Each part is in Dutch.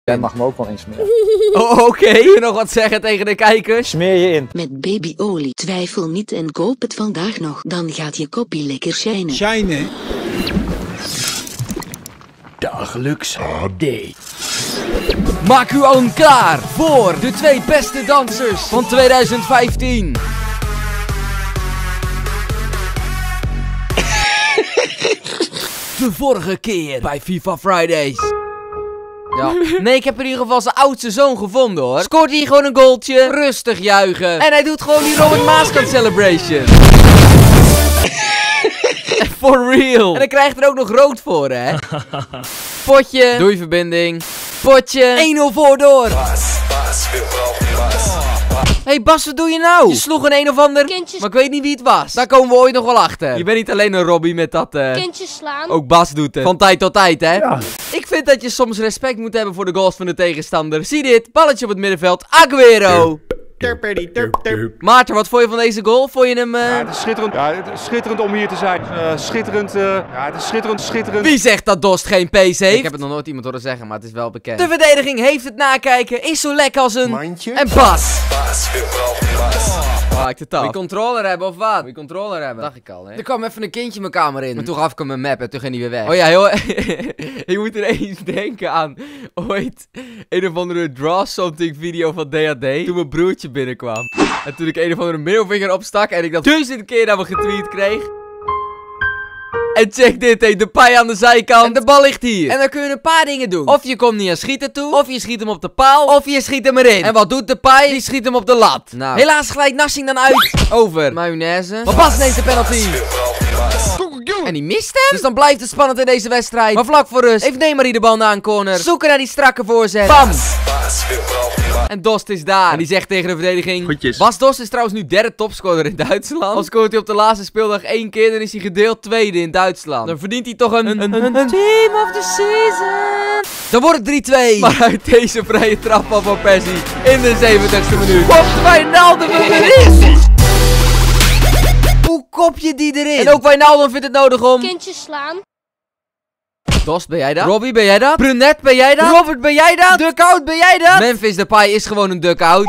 Jij mag me ook wel insmeren. Oh, oké. Wil je nog wat zeggen tegen de kijkers? Smeer je in. Met babyolie. Twijfel niet en koop het vandaag nog. Dan gaat je koppie lekker shinen. Shine. Dagelijks HD. Maak u allen klaar voor de 2 beste dansers van 2015. De vorige keer bij FIFA Fridays. Ja. Nee, ik heb in ieder geval zijn oudste zoon gevonden hoor. Scoort hij gewoon een goaltje, rustig juichen. En hij doet gewoon die Robert Maaskant celebration. For real. En dan krijgt er ook nog rood voor hè. Potje, doei verbinding. Potje, 1-0 voor door. Hey Bas, wat doe je nou? Je sloeg een of ander kindjes, maar ik weet niet wie het was. Daar komen we ooit nog wel achter. Je bent niet alleen een Robbie met dat kindjes slaan. Ook Bas doet het. Van tijd tot tijd, hè? Ja. Ik vind dat je soms respect moet hebben voor de goals van de tegenstander. Zie dit, balletje op het middenveld. Aguero. Maarten, wat vond je van deze goal? Vond je hem... Ja, het is schitterend. Ja, het is schitterend om hier te zijn. Schitterend. Ja, het is schitterend. Wie zegt dat Dost geen pace heeft? Ik heb het nog nooit iemand horen zeggen, maar het is wel bekend. De verdediging heeft het nakijken, is zo lekker als een... Mandje. En Bas. Lijkt het af. Moet je controller hebben of wat? Moet je controller hebben? Dacht ik al, hè? Er kwam even een kindje mijn kamer in. Maar toen gaf ik hem mijn map en toen ging hij weer weg. Oh ja, heel... Ik moet ineens denken aan ooit een of andere Draw Something video van DHD. Toen mijn broertje binnenkwam. En toen ik een of andere middelvinger opstak en ik dat 1000 keer naar me getweet kreeg. En check dit, hé, de paai aan de zijkant. En de bal ligt hier. En dan kun je een paar dingen doen. Of je komt niet aan schieten toe. Of je schiet hem op de paal. Of je schiet hem erin. En wat doet de paai? Die schiet hem op de lat. Nou, helaas glijdt Narsing dan uit. Over. Mayonaise. Maar Bas neemt de penalty. En die mist hem. Dus dan blijft het spannend in deze wedstrijd. Maar vlak voor rust heeft Neymar de bal na een corner. Zoeken naar die strakke voorzet. Bam. En Dost is daar. En die zegt tegen de verdediging: Goedjes. Bas Dost is trouwens nu derde topscorer in Duitsland. Al scoort hij op de laatste speeldag 1 keer, dan is hij gedeeld tweede in Duitsland. Dan verdient hij toch een Team of the Season. Dan wordt het 3-2. Maar uit deze vrije trap van Persie in de 70ste minuut. Kopt Wijnaldum hem erin. Hoe kop je die erin? En ook Wijnaldum vindt het nodig om... Kindjes slaan. Dost, ben jij dat? Robbie, ben jij dat? Brunet, ben jij dat? Robert, ben jij dat? Duckout, ben jij dat? Memphis Depay is gewoon een duckout.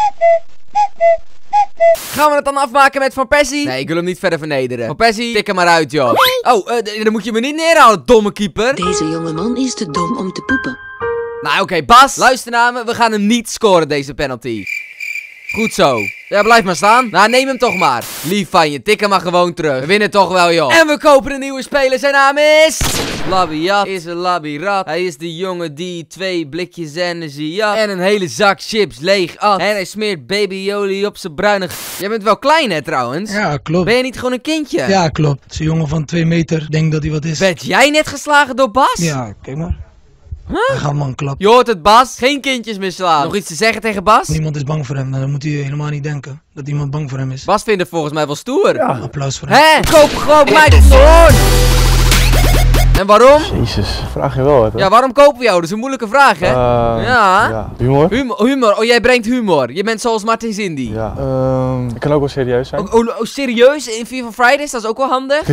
Gaan we het dan afmaken met Van Persie? Nee, ik wil hem niet verder vernederen. Van Persie, tik hem maar uit, joh. Oh, dan moet je me niet neerhouden, domme keeper. Deze jongeman is te dom om te poepen. Nou, oké, Bas, luister naar me. We gaan hem niet scoren, deze penalty. Goed zo. Ja, blijf maar staan. Nou, neem hem toch maar. Lief van je, tik hem maar gewoon terug. We winnen toch wel, joh. En we kopen een nieuwe speler. Zijn naam is... Labiat is een labirat. Hij is de jongen die 2 blikjes energie had. En een hele zak chips leeg at. En hij smeert babyolie op zijn bruine... Jij bent wel klein, hè, trouwens? Ja, klopt. Ben je niet gewoon een kindje? Ja, klopt. Het is een jongen van 2 meter. Denk dat hij wat is. Werd jij net geslagen door Bas? Ja, kijk maar. Hij gaat man klap. Je hoort het, Bas. Geen kindjes meer slaan. Nog iets te zeggen tegen Bas? Niemand is bang voor hem. Dan moet hij helemaal niet denken dat iemand bang voor hem is. Bas vindt het volgens mij wel stoer. Ja. Applaus voor hem. Hé, koop gewoon microfoon. En waarom? Jezus, vraag je wel, hè? Ja, waarom kopen we jou? Dat is een moeilijke vraag, hè? Ja. Humor? Humor. Oh, jij brengt humor. Je bent zoals Martin Zindi. Ja. Ik kan ook wel serieus zijn. Oh, serieus? In FIFA Fridays? Dat is ook wel handig.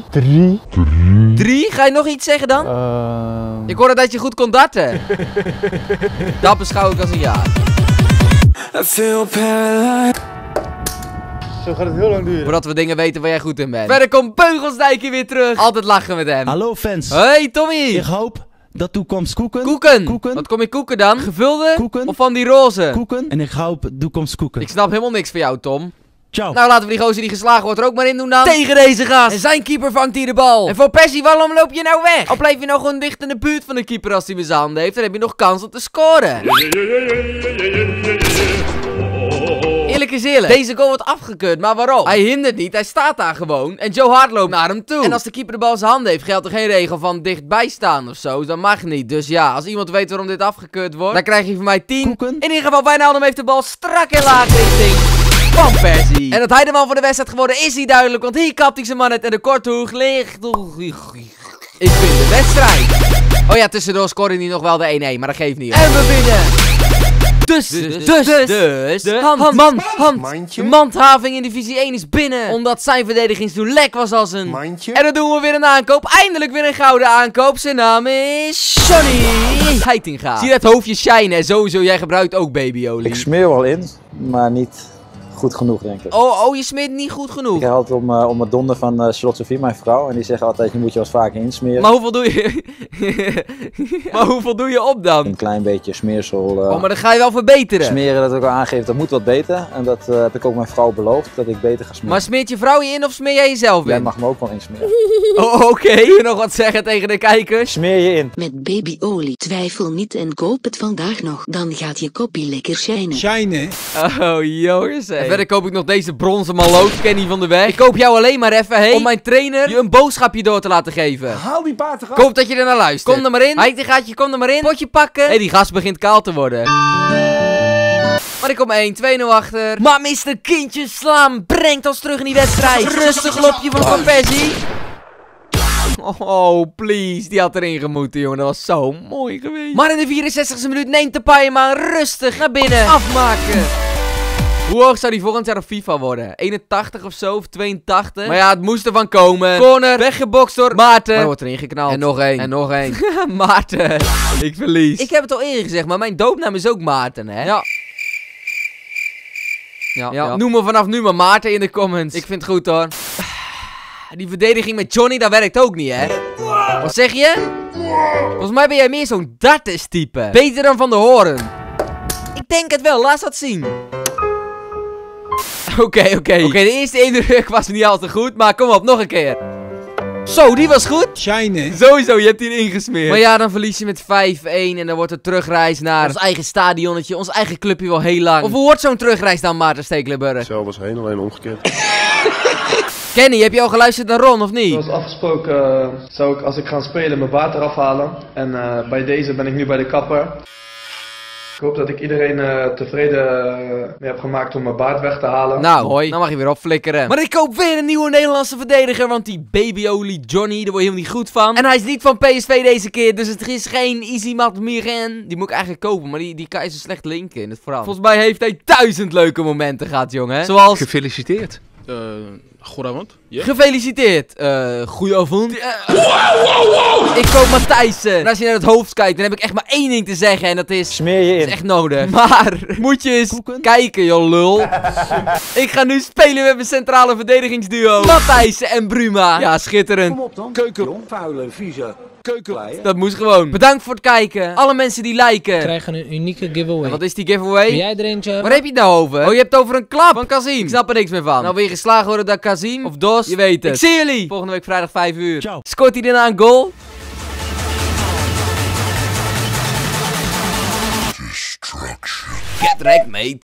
3? Ga je nog iets zeggen dan? Ik hoorde dat je goed kon darten. Dat beschouw ik als een ja. Zo gaat het heel lang duren. Voordat we dingen weten waar jij goed in bent. Verder komt Beugelsdijk hier weer terug. Altijd lachen met hem. Hallo fans. Hey Tommy. Ik hoop dat toekomst koeken. Koeken. Wat kom je koeken dan? Gevulde? Koeken. Of van die roze? Koeken. En ik hoop toekomst koeken. Ik snap helemaal niks van jou, Tom. Ciao. Nou, laten we die gozer die geslagen wordt er ook maar in doen dan. Tegen deze gast. En zijn keeper vangt hier de bal. En voor Persie, waarom loop je nou weg? Al blijf je nou gewoon dicht in de buurt van de keeper als hij in zijn handen heeft. Dan heb je nog kans om te scoren. Eerlijk is eerlijk. Deze goal wordt afgekeurd, maar waarom? Hij hindert niet, hij staat daar gewoon. En Joe Hart loopt naar hem toe. En als de keeper de bal in zijn handen heeft, geldt er geen regel van dichtbij staan of zo. Dat mag niet. Dus ja, als iemand weet waarom dit afgekeurd wordt, dan krijg je van mij 10. Koeken. In ieder geval, Wijnaldum heeft de bal strak en laag richting Van Persie. En dat hij de man voor de wedstrijd geworden is niet duidelijk, want hier kapt hij zijn man net en de korte hoek ligt. Ik win de wedstrijd. Oh ja, tussendoor scoorde hij nog wel de 1-1, maar dat geeft niet. En we winnen Dus, de handhaving in divisie 1 is binnen. Omdat zijn verdedigingsdoel lek was als een mandje. En dan doen we weer een aankoop. Eindelijk weer een gouden aankoop. Zijn naam is Johnny Heitinga. Zie je dat hoofdje shine? Sowieso, jij gebruikt ook babyolie. Ik smeer wel in, maar niet goed genoeg, denk ik. Oh, je smeert niet goed genoeg. Ik krijg altijd om het donder van Charlotte Sophie, mijn vrouw. En die zeggen altijd, je moet je wat vaker insmeren. Maar hoeveel doe je? Maar hoeveel doe je op dan? Een klein beetje smeersel. Oh, maar dan ga je wel verbeteren. Smeren, dat ik al aangeef, dat moet wat beter. En dat heb ik ook mijn vrouw beloofd, dat ik beter ga smeren. Maar smeert je vrouw je in of smeer jij jezelf in? Jij mag me ook wel insmeren. Oh, oké. Kun je nog wat zeggen tegen de kijkers? Smeer je in. Met babyolie. Twijfel niet en koop het vandaag nog. Dan gaat je koppie lekker shinen. Shine. Oh, jongens. En verder koop ik nog deze bronzen malloot, Kenny van de Weg. Ik koop jou alleen maar even heen om mijn trainer je een boodschapje door te laten geven. Haal die paard eraf. Ik hoop dat je er naar luistert. Kom er maar in. Heitingaatje, kom er maar in. Potje pakken. Hé, die gast begint kaal te worden. Maar ik kom 1-2-0 achter. Maar Mr. Kindje Slaan brengt ons terug in die wedstrijd. Rustig lopje van Van Persie. Oh, please. Die had erin gemoeten, jongen. Dat was zo mooi geweest. Maar in de 64e minuut neemt de paai hem aan. Rustig naar binnen. Afmaken. Hoe hoog zou die volgend jaar op FIFA worden? 81 of zo, of 82? Maar ja, het moest ervan komen. Corner, weggebokst door Maarten. Maar wordt erin geknald. En nog één. En nog één. Maarten. Ik verlies. Ik heb het al eerder gezegd, maar mijn doopnaam is ook Maarten, hè? Ja. Ja. Noem me vanaf nu maar Maarten in de comments. Ik vind het goed, hoor. Die verdediging met Johnny, dat werkt ook niet, hè? Wat zeg je? Volgens mij ben jij meer zo'n dartes type. Beter dan Van der Hoorn. Ik denk het wel, laat dat zien. Oké, de eerste indruk was niet al te goed, maar kom op, nog een keer. Zo, die was goed. Shine. Sowieso, je hebt die erin gesmeerd. Maar ja, dan verlies je met 5-1 en dan wordt het terugreis naar ons eigen stadionnetje, ons eigen clubje wel heel lang. Of hoe wordt zo'n terugreis dan, Maarten Stekelenburg? Zo was heen, alleen omgekeerd. Kenny, heb je al geluisterd naar Ron, of niet? Zoals afgesproken zou ik als ik ga spelen mijn baard eraf halen. En bij deze ben ik nu bij de kapper. Ik hoop dat ik iedereen tevreden mee heb gemaakt om mijn baard weg te halen. Nou, hoi. Dan mag je weer opflikkeren. Maar ik koop weer een nieuwe Nederlandse verdediger, want die babyolie Johnny, daar word je helemaal niet goed van. En hij is niet van PSV deze keer, dus het is geen Izimat Miren. Die moet ik eigenlijk kopen, maar die kan je zo slecht linken in het verhaal. Volgens mij heeft hij 1000 leuke momenten gehad, jongen. Zoals... Gefeliciteerd. Goedenavond. Yeah. Gefeliciteerd. Goedenavond. Ik koop Matthijssen. En als je naar het hoofd kijkt, dan heb ik echt maar één ding te zeggen. En dat is... Smeer je in. Dat is echt nodig. Maar, moet je eens kijken, joh, lul. Ik ga nu spelen met mijn centrale verdedigingsduo. Matthijssen en Bruma. Ja, schitterend. Kom op dan. Keuken. Vuile, vieze. Keukenlei. Dat moest gewoon. Bedankt voor het kijken. Alle mensen die liken. Krijgen een unieke giveaway. En wat is die giveaway? Wil jij er eentje hebben? Waar heb je het nou over? Oh, je hebt het over een klap van Kazim. Ik snap er niks meer van. Nou, wil je geslagen worden door Kazim of Dos? Je weet het. Ik zie jullie volgende week vrijdag 5 uur. Ciao. Scoort hij daarna een goal? Get wrecked, mate.